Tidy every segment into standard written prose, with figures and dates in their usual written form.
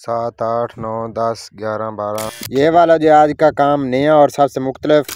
7, 8, 9, 10, 11, 12। ये वाला जो आज का काम नया और सबसे मुख्तलिफ।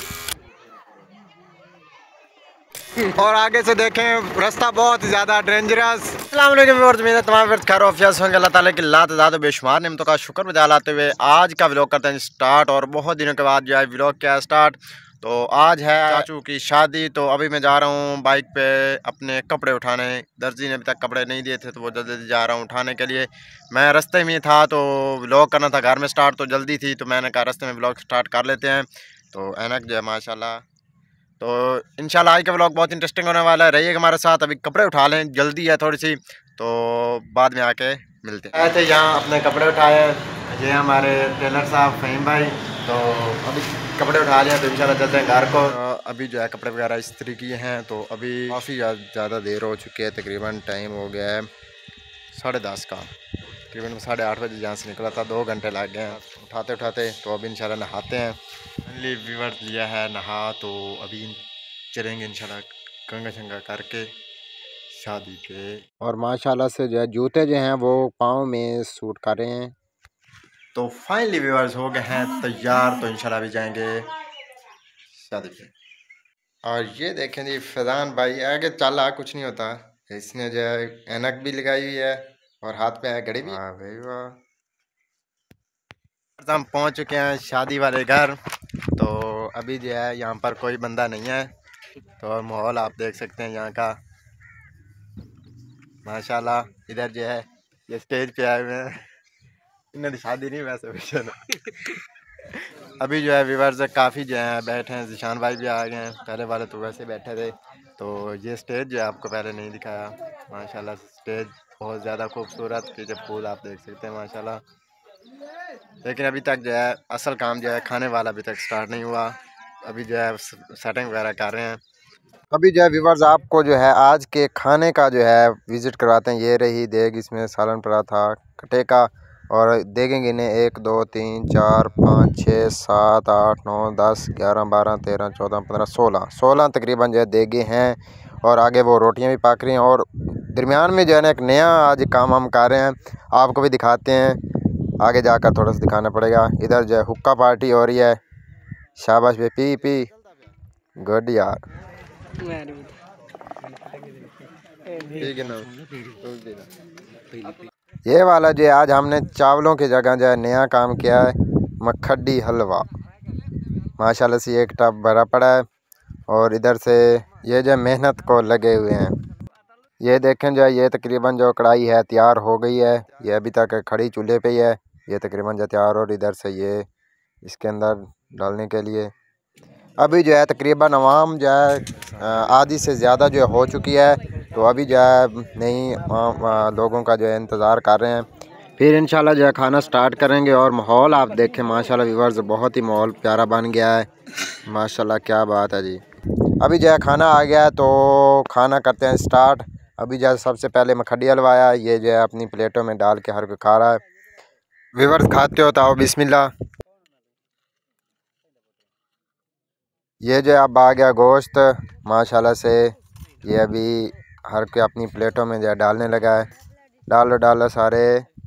और आगे से देखें रास्ता बहुत ज़्यादा डेंजरस। तमाम खैर अल्लाह ताला की लात बेशुमार नेमतों का शुक्र बजा लाते हुए आज का व्लॉग करते हैं स्टार्ट। और बहुत दिनों के बाद जो है व्लॉग किया स्टार्ट। तो आज है चाचू की शादी, तो अभी मैं जा रहा हूँ बाइक पे अपने कपड़े उठाने। दर्जी ने अभी तक कपड़े नहीं दिए थे तो वो जल्दी जा रहा हूँ उठाने के लिए। मैं रास्ते में था तो व्लॉग करना था घर में स्टार्ट, तो जल्दी थी तो मैंने कहा रास्ते में व्लॉग स्टार्ट कर लेते हैं। तो ऐनक जो है माशाल्लाह। तो इंशाल्लाह आज का व्लॉग बहुत इंटरेस्टिंग होने वाला है, रहिएगा हमारे साथ। अभी कपड़े उठा लें, जल्दी है थोड़ी सी, तो बाद में आके मिलते हैं। आए थे यहाँ अपने कपड़े उठाए, ये हमारे टेलर साहब फ़हीम भाई। तो अभी कपड़े उठा लिया तो इंशाल्लाह चलते हैं घर को। अभी जो है कपड़े वगैरह इस्त्री किए हैं, तो अभी काफ़ी ज़्यादा देर हो चुकी है। तकरीबन टाइम हो गया है 10:30 का। तकरीबन 8:30 बजे जहाँ से निकला था, 2 घंटे लग गए हैं उठाते उठाते। तो अभी इंशाल्लाह नहाते हैं। फाइनली व्यूअर लिया है नहा, तो अभी चलेंगे इंशाल्लाह कंघा शंगा करके शादी पे। और माशाल्लाह से जो है जूते जो हैं वो पाँव में सूट कर रहे हैं। तो फाइनली व्यूअर्स हो गए हैं तैयार, तो इंशाल्लाह भी जाएंगे शादी पे। और ये देखें जी फैज़ान भाई आगे चला कुछ नहीं होता, इसने जो है ऐनक भी लगाई हुई है और हाथ पे है घड़ी भी। वाह भाई वाह। हम पहुंच चुके हैं शादी वाले घर। तो अभी जो है यहाँ पर कोई बंदा नहीं है, तो माहौल आप देख सकते हैं यहाँ का माशाल्लाह। इधर जो है ये स्टेज पे आए हुए हैं, इन्होंने शादी नहीं वैसे वैसे ना। अभी जो है व्यूअर्स काफ़ी जो है बैठे हैं, जिशान भाई भी आ गए हैं, पहले वाले तो वैसे बैठे थे। तो ये स्टेज जो है आपको पहले नहीं दिखाया, माशाल्लाह स्टेज बहुत ज़्यादा खूबसूरत, कि जब फूल आप देख सकते हैं माशाल्लाह। लेकिन अभी तक जो है असल काम जो है खाने वाला अभी तक स्टार्ट नहीं हुआ। अभी जो है सेटिंग वगैरह कर रहे हैं। अभी जो है व्यूअर्स आपको जो है आज के खाने का जो है विज़िट करवाते हैं। ये रही देग, इसमें सालन पड़ा था कटे का। और देखेंगे इन्हें 1, 2, 3, 4, 5, 6, 7, 8, 9, 10, 11, 12, 13, 14, 15, 16 तकरीबन जो है देगे हैं। और आगे वो रोटियां भी पक रही हैं। और दरमियान में जो है ना एक नया आज काम हम कर रहे हैं, आपको भी दिखाते हैं। आगे जाकर थोड़ा सा दिखाना पड़ेगा। इधर जो है हुक्का पार्टी हो रही है। शाबाश बे, पी पी गुड यार। ये वाला जो है आज हमने चावलों की जगह जो है नया काम किया है, मखड्डी हलवा। माशाल्लाह से एक टब भरा पड़ा है। और इधर से ये जो मेहनत को लगे हुए हैं, ये देखें जो है ये तकरीबन जो कढ़ाई है तैयार हो गई है। ये अभी तक खड़ी चूल्हे पे ही है, ये तकरीबन जो तैयार। और इधर से ये इसके अंदर डालने के लिए अभी जो है तकरीबन आवाम जो है आधी से ज़्यादा जो है हो चुकी है। तो अभी जो है नई लोगों का जो है इंतज़ार कर रहे हैं, फिर इंशाल्लाह जो है खाना स्टार्ट करेंगे। और माहौल आप देखें माशाल्लाह व्यूअर्स, बहुत ही माहौल प्यारा बन गया है माशाल्लाह, क्या बात है जी। अभी जो है खाना आ गया है तो खाना करते हैं स्टार्ट। अभी जो है सबसे पहले मखड्डी हलवाया, ये जो है अपनी प्लेटों में डाल के हर कोई खा रहा है। व्यूअर्स खाते हो तो बिस्मिल्लाह। ये जो अब आ गया गोश्त माशाल्लाह से, ये अभी हर कोई अपनी प्लेटों में जो है डालने लगा है। डालो सारे।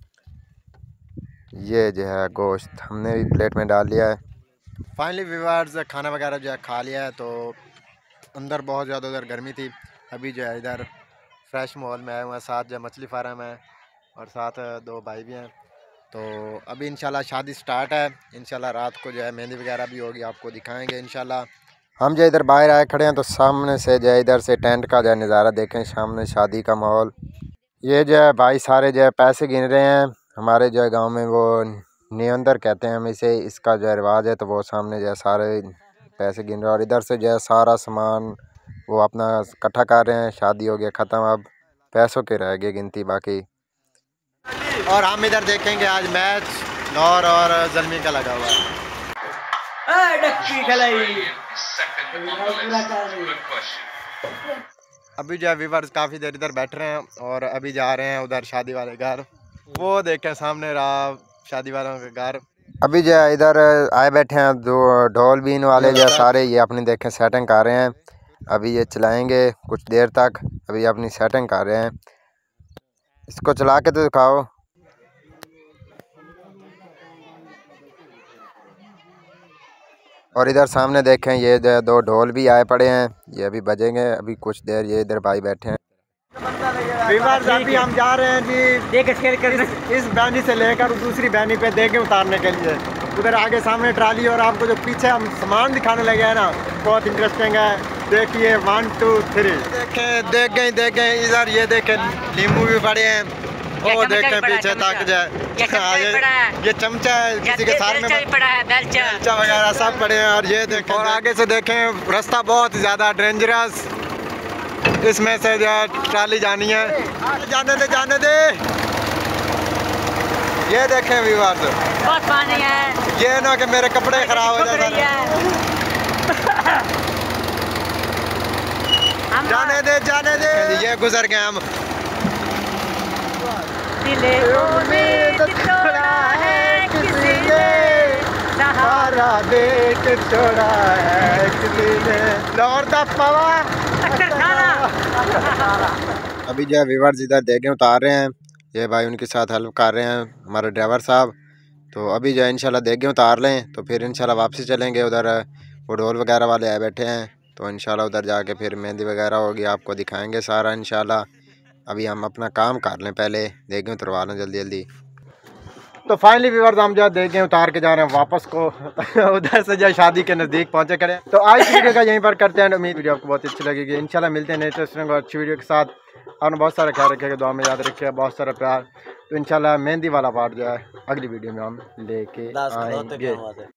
ये जो है गोश्त हमने भी प्लेट में डाल लिया है। फाइनली व्यूअर्स खाना वगैरह जो है खा लिया है। तो अंदर बहुत ज़्यादा उधर गर्मी थी, अभी जो है इधर फ्रेश माहौल में आए हुए हैं। साथ जो है मछली फार्म है और साथ 2 भाई भी हैं। तो अभी इंशाल्लाह शादी स्टार्ट है। इंशाल्लाह रात को जो है मेहंदी वगैरह भी होगी, आपको दिखाएंगे इंशाल्लाह। हम जो इधर बाहर आए खड़े हैं तो सामने से जो है इधर से टेंट का जो है नज़ारा देखें, सामने शादी का माहौल। ये जो है भाई सारे जो है पैसे गिन रहे हैं। हमारे जो है गांव में वो नियंदर कहते हैं हम इसे, इसका जो है रिवाज है। तो वो सामने जो है सारे पैसे गिन रहे हैं और इधर से जो है सारा सामान वो अपना इकट्ठा कर रहे हैं। शादी हो गया ख़त्म, अब पैसों के रह गए गिनती बाकी। और हम इधर देखेंगे आज मैच नौर और जलमी का लगा हुआ है। अभी जो है व्यूअर्स काफ़ी देर इधर बैठ रहे हैं और अभी जा रहे हैं उधर शादी वाले घर। वो देखें सामने रहा शादी वालों का घर। अभी जो है इधर आए बैठे हैं 2 ढोल बीन वाले जो सारे, ये अपनी देखें सेटिंग कर रहे हैं। अभी ये चलाएंगे कुछ देर तक, अभी अपनी सेटिंग कर रहे हैं। इसको चला के तो दिखाओ। और इधर सामने देखें ये दो ढोल भी आए पड़े हैं, ये अभी बजेंगे अभी कुछ देर। ये इधर भाई बैठे हैं। अभी हम जा रहे हैं जी इस बैनी से लेकर दूसरी बैनी पे देखें उतारने के लिए। उधर आगे सामने ट्राली और आपको जो पीछे हम सामान दिखाने लगे हैं ना, बहुत इंटरेस्टिंग है। देखिए 1 2 3 देख गए इधर। ये देखें नींबू भी पड़े हैं। वो देखें पीछे तक जाए ये चमचा है, किसी के साथ में बेलचा वगैरह सब पड़े हैं। और ये देखें और आगे से देखें रास्ता बहुत ज़्यादा डेंजरस, इसमें से जो ट्राली जानी है। जाने दे। ये देखें व्यूअर्स बहुत पानी है, ये ना कि मेरे कपड़े खराब हो जाए। जाने दे। ये गुजर गए हम। सहारा देख छोड़ा है किसी ने। अभी जो व्यूअर्स इधर देखें उतार रहे हैं, ये भाई उनके साथ हेल्प कर रहे हैं हमारे ड्राइवर साहब। तो अभी जो इंशाल्लाह देखें उतार लें तो फिर इंशाल्लाह वापसी चलेंगे। उधर वो ढोल वगैरह वाले आए बैठे हैं, तो इंशाल्लाह उधर जाके फिर मेहंदी वगैरह होगी, आपको दिखाएंगे सारा इंशाल्लाह। अभी हम अपना काम कर लें, पहले देखें उतरवा लें जल्दी। तो फाइनली व्यूअर्स हम जो देखें उतार के जा रहे हैं वापस को उधर से जो शादी के नज़दीक पहुंचे खड़े। तो आज की वीडियो का यहीं पर करते हैं। उम्मीद वीडियो आपको बहुत अच्छी लगेगी। इंशाल्लाह मिलते हैं इंटरेस्टिंग और अच्छी वीडियो के साथ। और बहुत सारा ख्याल रखिएगा, दुआ में याद रखिएगा, बहुत सारा प्यार। तो इंशाल्लाह मेहंदी वाला पार्ट जो है अगली वीडियो में हम लेके आएंगे।